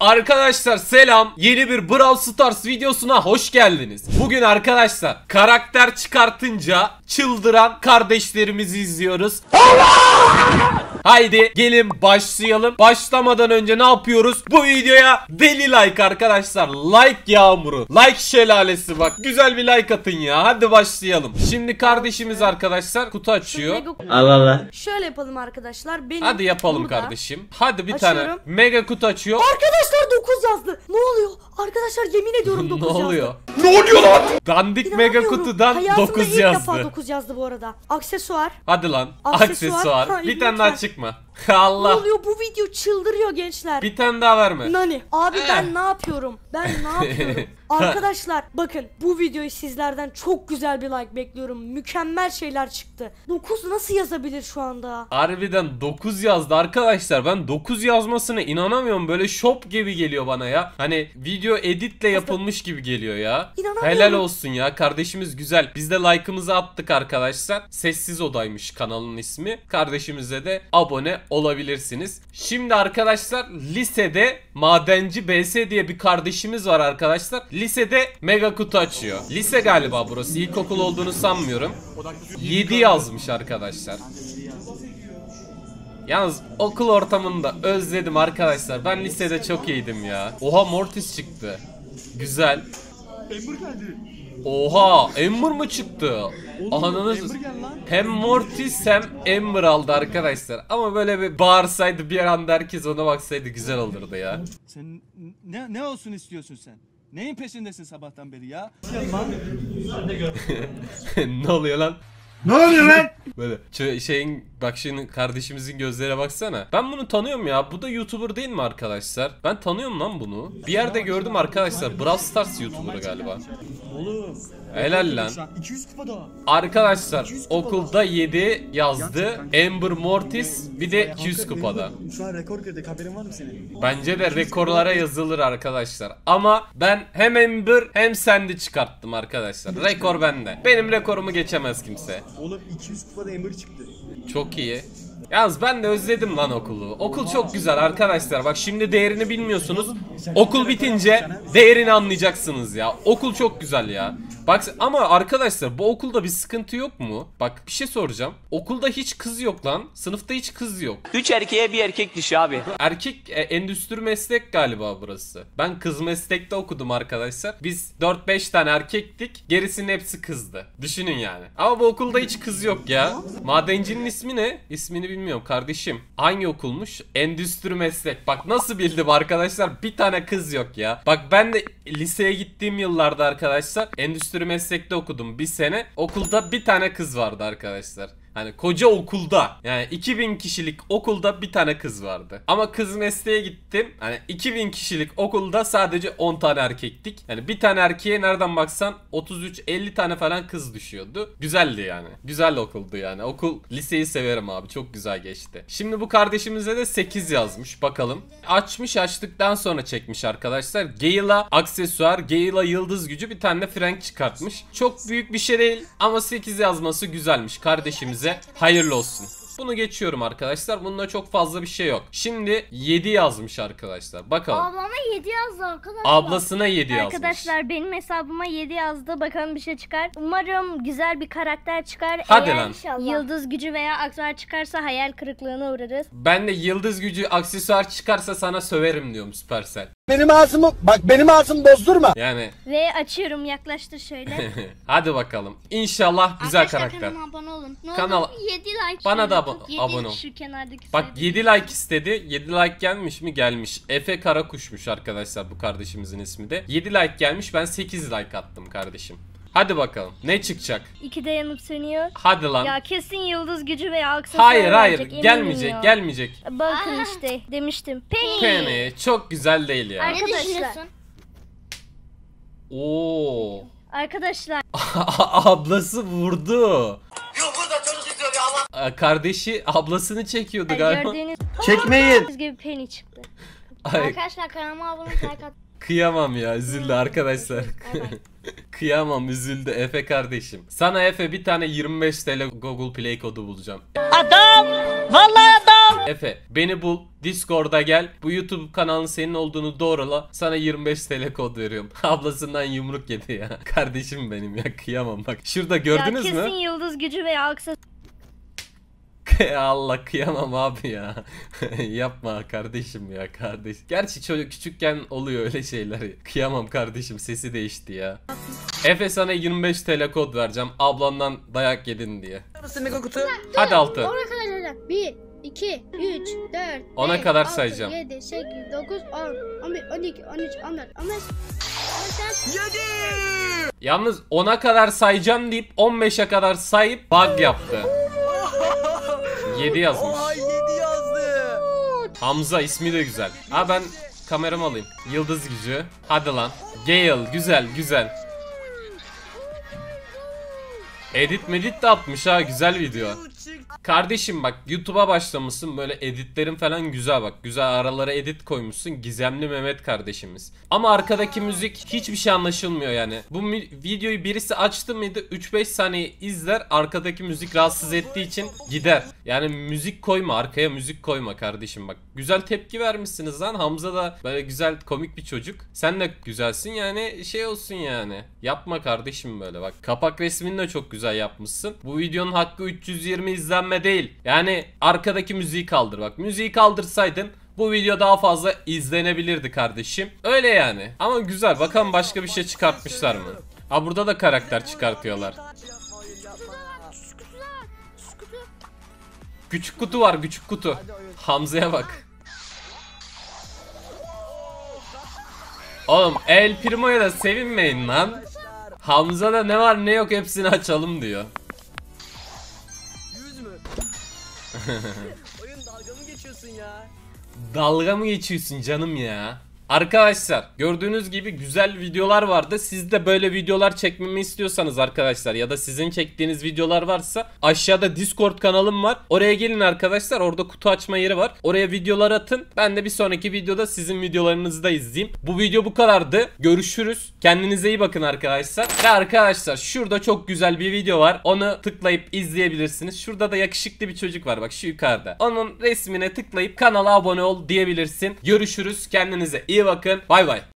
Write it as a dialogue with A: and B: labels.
A: Arkadaşlar selam. Yeni bir Brawl Stars videosuna hoş geldiniz. Bugün arkadaşlar karakter çıkartınca çıldıran kardeşlerimizi izliyoruz. Haydi gelin başlayalım. Başlamadan önce ne yapıyoruz? Bu videoya deli like arkadaşlar. Like yağmuru. Like şelalesi bak. Güzel bir like atın ya. Hadi başlayalım. Şimdi kardeşimiz arkadaşlar kutu açıyor.
B: Allah Allah.
C: Şöyle yapalım arkadaşlar. Benim
A: Hadi yapalım
C: burada.
A: kardeşim. Hadi bir
C: Açıyorum.
A: tane mega kutu açıyor.
C: Arkadaşlar 9 yazdı. Ne oluyor? Arkadaşlar yemin ediyorum 9
A: Ne
C: yazdı.
A: oluyor? Ne oluyor lan? Dandik mega
C: İnanamıyorum.
A: kutudan
C: Hayatımda
A: 9
C: ilk
A: yazdı.
C: defa 9 yazdı bu arada. Aksesuar.
A: Hadi lan.
C: Aksesuar.
A: Aksesuar.
C: Hayır,
A: Bir tane daha
C: lütfen.
A: çıkma.
C: Ne
A: Allah.
C: oluyor? Bu video çıldırıyor gençler.
A: Bir tane daha verme.
C: Nani. Abi ben ne yapıyorum? Ben ne yapıyorum? Arkadaşlar bakın bu videoyu sizlerden çok güzel bir like bekliyorum. Mükemmel şeyler çıktı. 9 nasıl yazabilir şu anda?
A: Harbiden 9 yazdı arkadaşlar. Ben 9 yazmasına inanamıyorum. Böyle shop gibi geliyor bana ya. Hani video editle yapılmış gibi geliyor ya.
C: İnanamıyorum.
A: Helal olsun ya. Kardeşimiz güzel. Biz de like'ımızı attık arkadaşlar. Sessiz Odaymış kanalın ismi. Kardeşimize de abone olabilirsiniz. Şimdi arkadaşlar lisede Madenci BS diye bir kardeşimiz var arkadaşlar. Lisede mega kutu açıyor. Lise galiba burası. İlkokul olduğunu sanmıyorum. 7 yazmış arkadaşlar. Yalnız okul ortamında özledim arkadaşlar. Ben lisede çok iyiydim ya. Oha Mortis çıktı. Güzel. Oha Ember mı çıktı? Ananız. Hem Mortis hem Ember aldı arkadaşlar. Ama böyle bir bağırsaydı bir anda herkes ona baksaydı güzel olurdu ya.
D: Sen ne olsun istiyorsun sen? Neyin peşindesin sabahtan beri ya?
A: Ne oluyor lan?
B: Ne oluyor lan?
A: Böyle şeyin bak şimdi kardeşimizin gözlere baksana. Ben bunu tanıyorum ya. Bu da YouTuber değil mi arkadaşlar? Ben tanıyorum lan bunu. Bir yerde gördüm arkadaşlar. Brawl Stars YouTuber'ı galiba.
D: Oğlum.
A: Helal lan.
D: 200 kupa daha.
A: Arkadaşlar okulda 7 yazdı. Ember Mortis bir de 200 kupada.
D: Şu an rekor kırdık, haberin var mı senin?
A: Bence de rekorlara yazılır arkadaşlar. Ama ben hem Ember hem Sandy çıkarttım arkadaşlar. Rekor bende. Benim rekorumu geçemez kimse.
D: Oğlum 200 kupada Ember çıktı.
A: Çok iyi. Yalnız ben de özledim lan okulu. Okul çok güzel arkadaşlar. Bak şimdi değerini bilmiyorsunuz. Okul bitince değerini anlayacaksınız ya. Okul çok güzel ya. Bak ama arkadaşlar bu okulda bir sıkıntı yok mu? Bak bir şey soracağım. Okulda hiç kız yok lan. Sınıfta hiç kız yok.
B: 3 erkeğe bir erkek dişi abi.
A: Erkek endüstri meslek galiba burası. Ben kız meslekte okudum arkadaşlar. Biz 4-5 tane erkektik. Gerisinin hepsi kızdı. Düşünün yani. Ama bu okulda hiç kız yok ya. Madencinin ismi ne? İsmini bilmiyorum kardeşim. Hangi okulmuş? Endüstri meslek. Bak nasıl bildim arkadaşlar. Bir tane kız yok ya. Bak ben de liseye gittiğim yıllarda arkadaşlar endüstri meslekte okudum bir sene. Okulda bir tane kız vardı arkadaşlar. Hani koca okulda yani 2000 kişilik okulda bir tane kız vardı. Ama kız mesleğe gittim. Hani 2000 kişilik okulda sadece 10 tane erkektik. Yani bir tane erkeğe nereden baksan 33-50 tane falan kız düşüyordu. Güzeldi yani. Güzel okuldu yani. Okul, liseyi severim abi. Çok güzel geçti. Şimdi bu kardeşimize de 8 yazmış. Bakalım. Açtıktan sonra çekmiş arkadaşlar. Gale'a aksesuar, Gale'a yıldız gücü, bir tane de Frank çıkartmış. Çok büyük bir şey değil ama 8 yazması güzelmiş kardeşimize. Hayırlı olsun. Bunu geçiyorum arkadaşlar. Bunda çok fazla bir şey yok. Şimdi 7 yazmış arkadaşlar. Bakalım.
E: Ablama 7 yazdı arkadaşlar.
A: Ablasına 7 yazmış.
E: Arkadaşlar benim hesabıma 7 yazdı. Bakalım bir şey çıkar. Umarım güzel bir karakter çıkar.
A: Hadi
E: Eğer
A: lan.
E: Yıldız gücü veya aksesuar çıkarsa hayal kırıklığına uğrarız.
A: Ben de yıldız gücü aksesuar çıkarsa sana söverim diyorum Supercell.
D: Benim ağzımı bozdurma.
A: Yani
E: Ve açıyorum, yaklaştır şöyle.
A: hadi bakalım. İnşallah güzel
E: Arkadaşlar
A: karakter.
E: kanalıma abone olun. Ne
A: Kanal-
E: olur 7 like.
A: Bana da
E: şöyle. 7
A: abone ol.
E: Şu kenardaki
A: Bak
E: sayı.
A: 7 like istedi. 7 like gelmiş mi? Gelmiş. Efe Karakuş'muş arkadaşlar bu kardeşimizin ismi de. 7 like gelmiş. Ben 8 like attım kardeşim. Hadi bakalım. Ne çıkacak?
E: 2 de yanıp sönüyor.
A: Hadi lan.
E: Ya kesin yıldız gücü veya aksesuar
A: Hayır
E: verecek, eminim
A: gelmeyecek
E: ya.
A: gelmeyecek.
E: Bakın işte demiştim. Penny.
A: Penny çok güzel değil ya.
E: Arkadaşlar.
A: Oo.
E: Arkadaşlar.
A: Ablası vurdu. Kardeşi ablasını çekiyordu galiba.
E: Gördüğünüz
D: Çekmeyin.
E: gibi Penny çıktı.
A: Ay,
E: Arkadaşlar kanalıma abone olun.
A: kıyamam ya, üzüldü arkadaşlar. Kıyamam, üzüldü Efe kardeşim. Sana Efe bir tane 25 TL Google Play kodu bulacağım.
B: Adam! Vallahi adam!
A: Efe beni bul, Discord'a gel, bu YouTube kanalın senin olduğunu doğrula, sana 25 TL kod veriyorum. Ablasından yumruk yedi ya. Kardeşim benim ya, kıyamam bak. Şurada gördünüz
E: ya kesin
A: mü?
E: yıldız gücü veya aksesuar.
A: Allah kıyamam abi ya. Yapma kardeşim ya, kardeş. Gerçi çocuk küçükken oluyor öyle şeyler. Kıyamam kardeşim, sesi değişti ya. Efe sana 25 TL kod vereceğim ablandan dayak yedin diye. Hadi altı.
F: 10'a kadar sayacağım. 1, 2, 3, 4,
A: 10'a
F: 5,
A: kadar
F: 6,
A: sayacağım.
F: 7, 8, 9, 10, 11, 12, 13, 14, 15, 16.
A: Yalnız 10'a kadar sayacağım deyip 15'e kadar sayıp bug yaptı. 7 yazmış.
G: Ay 7 yazdı.
A: Hamza ismi de güzel. Ha ben kameramı alayım. Yıldız gücü. Hadi lan. Gale güzel güzel. Edit medit de atmış ha, güzel video. Kardeşim bak YouTube'a başlamışsın, böyle editlerin falan güzel bak. Güzel aralara edit koymuşsun, Gizemli Mehmet kardeşimiz. Ama arkadaki müzik hiçbir şey anlaşılmıyor yani. Bu videoyu birisi açtı mıydı 3-5 saniye izler, arkadaki müzik rahatsız ettiği için gider. Yani müzik koyma, arkaya müzik koyma kardeşim bak. Güzel tepki vermişsiniz lan, Hamza da böyle güzel komik bir çocuk. Sen de güzelsin yani, şey olsun yani. Yapma kardeşim böyle bak. Kapak resmini de çok güzel yapmışsın. Bu videonun hakkı 320 izlenme değil. Yani arkadaki müziği kaldır bak. Müziği kaldırsaydın bu video daha fazla izlenebilirdi kardeşim. Öyle yani. Ama güzel. Bakalım başka bir şey çıkartmışlar mı? Ha burada da karakter çıkartıyorlar. Küçük kutu var, küçük kutu. Hamza'ya bak. Oğlum El Primo'ya da sevinmeyin lan. Hamza'da ne var ne yok hepsini açalım diyor.
G: 100 mü? Oyun dalga mı geçiyorsun ya?
A: Dalga mı geçiyorsun canım ya? Arkadaşlar gördüğünüz gibi güzel videolar vardı. Siz de böyle videolar çekmemi istiyorsanız arkadaşlar, ya da sizin çektiğiniz videolar varsa aşağıda Discord kanalım var. Oraya gelin arkadaşlar, orada kutu açma yeri var. Oraya videolar atın. Ben de bir sonraki videoda sizin videolarınızı da izleyeyim. Bu video bu kadardı. Görüşürüz. Kendinize iyi bakın arkadaşlar. Ve arkadaşlar şurada çok güzel bir video var. Onu tıklayıp izleyebilirsiniz. Şurada da yakışıklı bir çocuk var bak şu yukarıda. Onun resmine tıklayıp kanala abone ol diyebilirsin. Görüşürüz. Kendinize iyi bakın. Bay bay.